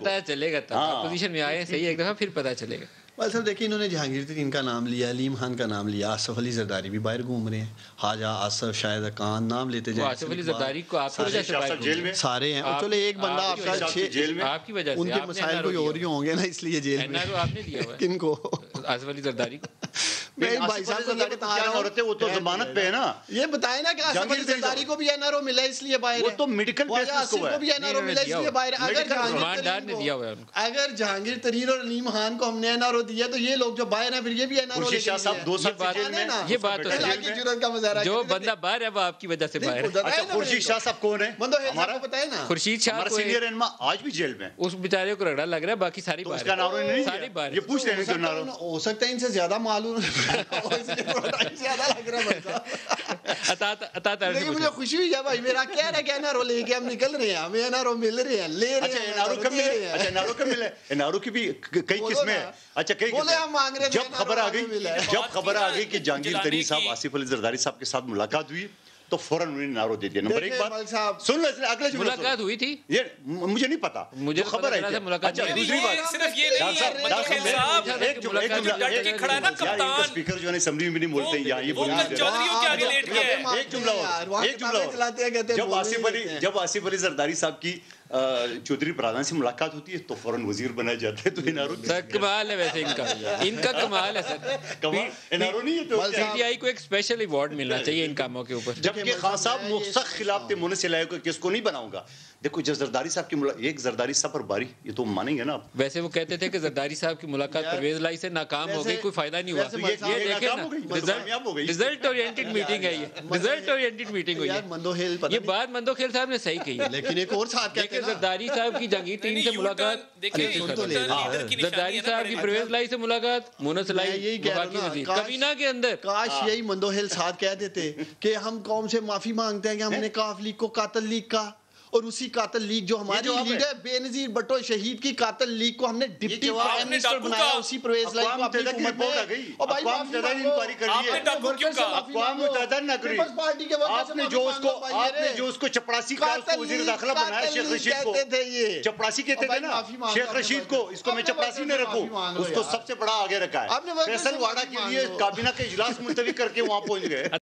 پتہ چلے گا تب اپوزیشن میں آئے صحیح ایک دفعہ پھر پتہ چلے گا. بس صاحب دیکھیں انہوں نے جہانگیر ترین کا نام لیا, علیم خان کا نام لیا, آصف علی زرداری بھی باہر گھوم رہے ہیں, خواجہ آصف شاہد خان نام لیتے جائیں. آصف علی زرداری کو آپ کی وجہ سے باہر جیل میں سارے ہیں. چلو ایک بندہ آپ کا جیل میں آپ کی وجہ سے ان کے مسائل کوئی اور ہی ہوں گے نا, اس لیے جیل میں. آپ نے دیا ہوا کن کو؟ آصف علی زرداری کو. میں بھائی صاحب کو یہ بتا رہا ہوں, وہ تو ضمانت پہ ہے نا. یہ بتائیں نا کہ آصف علی زرداری کو بھی این آر او ملا اس لیے باہر ہے. وہ تو میڈیکل بیسس کو ہے. کو بھی این آر او ملا اس لیے باہر ہے. اگر جہانگیر ترین اور علیم خان کو ہم نے این آر او دیا تو یہ لوگ جو باہر ہیں پھر یہ بھی N R O. Khurshid Shah صاحب 2 سال جیل میں. یہ بات تو جو بندہ باہر ہے وہ آپ کی وجہ سے باہر ہے. اچھا خورشید شاہ صاحب کون ہے ہمارا بتائیں نا. خورشید شاہ ہمارا سینئر رہنما آج بھی جیل میں. اس بیچارے کو رگڑا لگ رہا ہے, باقی ساری باہر. اس کا نام نہیں ساری باہر. یہ پوچھ رہے ہیں کہ نام ہو سکتا ہے ان سے زیادہ معلوم زیادہ لگ رہا ہے. لیکن مجھے خوشی ہوئی ہے بھائی, میرا کہہ رہا ہے کہ این آر او لے کے ہم نکل رہے ہیں, ہمیں این آر او مل رہے ہیں, لے رہے ہیں. این آر او کب ملے؟ اچھا این آر او کب ملے؟ این آر او کی بھی کئی قسمیں ہیں. اچھا کئی قسمیں. جب خبر آ گئی کہ جہانگیر ترین صاحب آصف علی زرداری صاحب کے ساتھ ملاقات ہوئی تو فوراً انہوں نے این آر او دے دیا. نمبر ایک بات سن لو, اگلے ملاقات ہوئی تھی یہ مجھے نہیں پتا, مجھے خبر ہے. اچھا دوسری بات صرف یہ نہیں ہے, ایک جملہ اسپیکر جو ہے اسمبلی میں نہیں بولتے یہاں یہ بولنا ایک جملہ اور. جب آصف علی زرداری صاحب کی چودھری پرادھان سے ملاقات ہوتی ہے تو فوراً وزیر بنائے جاتے ہیں. تو این آر او سر کمال ہے ویسے ان کا کمال ہے سر. این آر او نہیں ہے تو پی ٹی آئی کو ایک اسپیشل ایوارڈ ملنا چاہیے ان کاموں کے اوپر. جبکہ خان صاحب سخت خلاف تھے مونس علیہ کو کہ اس کو نہیں بناؤں گا. دیکھو جب زرداری صاحب کی ایک زرداری صاحب پر باری, یہ تو مانیں گے نا آپ. ویسے وہ کہتے تھے کہ زرداری صاحب کی ملاقات پرویز لائی سے ناکام ہو گئی, کوئی فائدہ نہیں ہوا. یہ دیکھیں نا رزلٹ اورینٹڈ میٹنگ ہے, یہ رزلٹ اورینٹڈ میٹنگ ہوئی ہے. یہ بات مندو کھیل صاحب نے صحیح کہی ہے. لیکن ایک اور ساتھ کہتے ہیں زرداری صاحب کی جہانگیر ترین سے ملاقات, زرداری صاحب کی پرویز لائی سے ملاقات, مونس لائی کابینہ کے اندر. کاش یہی مندوہل ساتھ کہہ دیتے کہ ہم قوم سے معافی مانگتے ہیں کہ ہم نے کاف لیگ کو قاتل لیگ کا, اور اسی قاتل لیگ جو ہماری لیگ ہے بے نظیر بھٹو شہید کی قاتل لیگ کو ہم نے ڈپٹی پرائم منسٹر بنایا اسی پرویز لائی کو اپنی حکومت میں. اور بھائی معافی اقوام متحدہ نے کری. آپ نے جو اس کو چپڑاسی کا وزیر داخلہ بنایا شیخ رشید کو, چپڑاسی کہتے تھے نا شیخ رشید کو, اس کو میں چپڑاسی نہ رکھوں, اس کو سب سے بڑا آگے رکھا ہے. فیصل واڑہ کے لیے کابینہ کا اجلاس ملتوی کر کے وہاں پہنچ گئے.